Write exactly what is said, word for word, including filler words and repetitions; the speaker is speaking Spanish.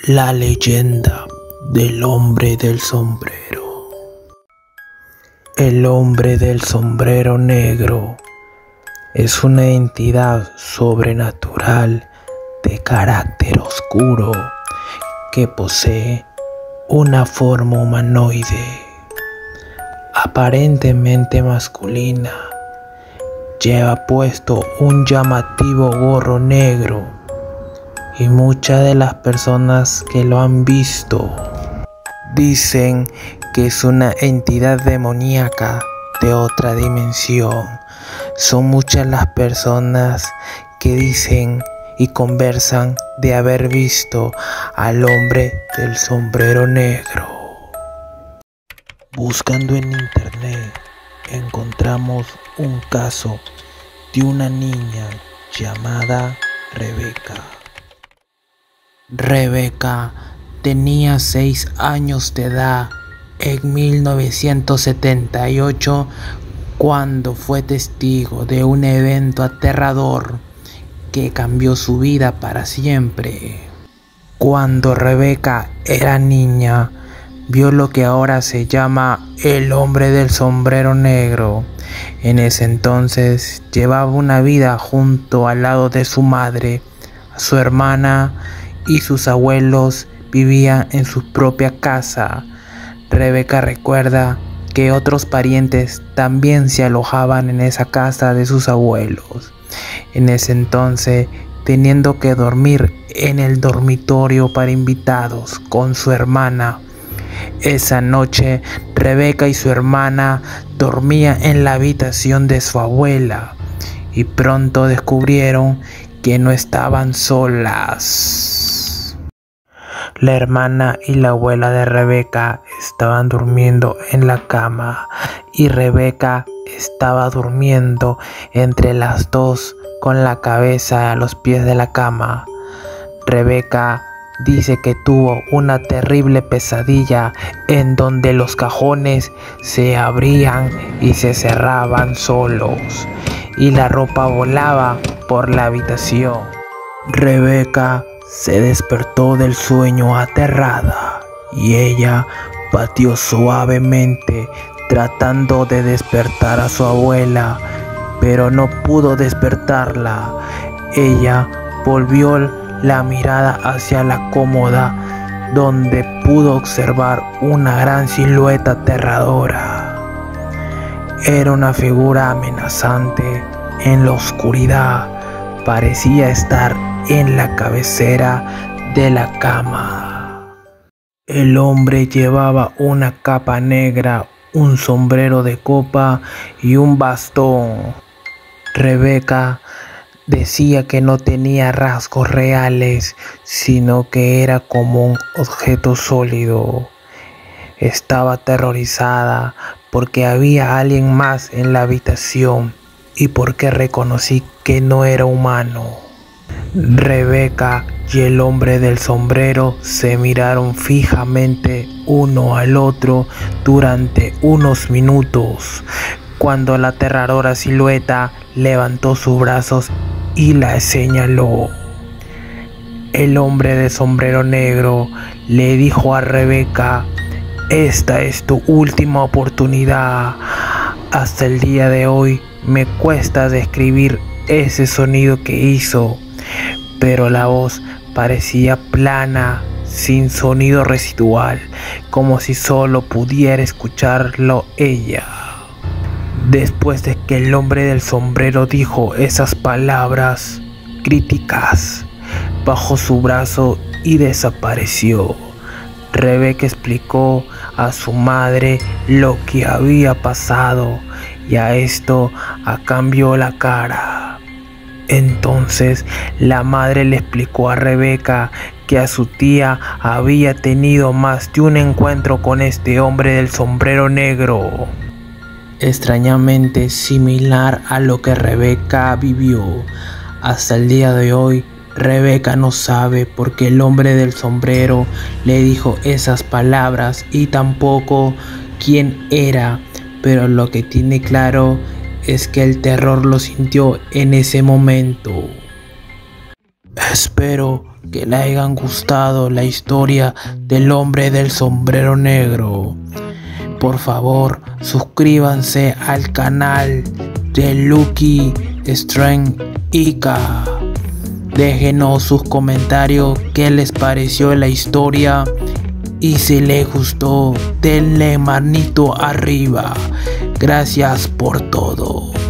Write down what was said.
La leyenda del hombre del sombrero. El hombre del sombrero negro es una entidad sobrenatural de carácter oscuro que posee una forma humanoide, aparentemente masculina. Lleva puesto un llamativo gorro negro y muchas de las personas que lo han visto dicen que es una entidad demoníaca de otra dimensión. Son muchas las personas que dicen y conversan de haber visto al hombre del sombrero negro. Buscando en internet encontramos un caso de una niña llamada Rebeca. Rebeca tenía seis años de edad en mil novecientos setenta y ocho cuando fue testigo de un evento aterrador que cambió su vida para siempre. Cuando Rebeca era niña, vio lo que ahora se llama el hombre del sombrero negro. En ese entonces llevaba una vida junto al lado de su madre, su hermana y sus abuelos vivían en su propia casa. Rebeca recuerda que otros parientes también se alojaban en esa casa de sus abuelos. En ese entonces, teniendo que dormir en el dormitorio para invitados con su hermana. Esa noche, Rebeca y su hermana dormían en la habitación de su abuela y pronto descubrieron que no estaban solas. La hermana y la abuela de Rebeca estaban durmiendo en la cama y Rebeca estaba durmiendo entre las dos con la cabeza a los pies de la cama. Rebeca dice que tuvo una terrible pesadilla en donde los cajones se abrían y se cerraban solos y la ropa volaba por la habitación. Rebeca se despertó del sueño aterrada y ella pateó suavemente tratando de despertar a su abuela, pero no pudo despertarla. Ella volvió la mirada hacia la cómoda donde pudo observar una gran silueta aterradora. Era una figura amenazante en la oscuridad. Parecía estar en la cabecera de la cama. El hombre llevaba una capa negra, un sombrero de copa y un bastón. Rebeca decía que no tenía rasgos reales, sino que era como un objeto sólido. Estaba aterrorizada porque había alguien más en la habitación y porque reconocí que no era humano. Rebeca y el hombre del sombrero se miraron fijamente uno al otro durante unos minutos, cuando la aterradora silueta levantó sus brazos y la señaló. El hombre de sombrero negro le dijo a Rebeca: "Esta es tu última oportunidad". Hasta el día de hoy me cuesta describir ese sonido que hizo, pero la voz parecía plana, sin sonido residual, como si solo pudiera escucharlo ella. Después de que el hombre del sombrero dijo esas palabras críticas, bajó su brazo y desapareció. Rebeca explicó a su madre lo que había pasado y a esto cambió la cara. Entonces la madre le explicó a Rebeca que a su tía había tenido más de un encuentro con este hombre del sombrero negro, extrañamente similar a lo que Rebeca vivió. Hasta el día de hoy, Rebeca no sabe por qué el hombre del sombrero le dijo esas palabras y tampoco quién era, pero lo que tiene claro es que el terror lo sintió en ese momento. Espero que le hayan gustado la historia del hombre del sombrero negro. Por favor, suscríbanse al canal de Lucky Strength Ica. Déjenos sus comentarios, qué les pareció la historia, y si les gustó, denle manito arriba. Gracias por todo.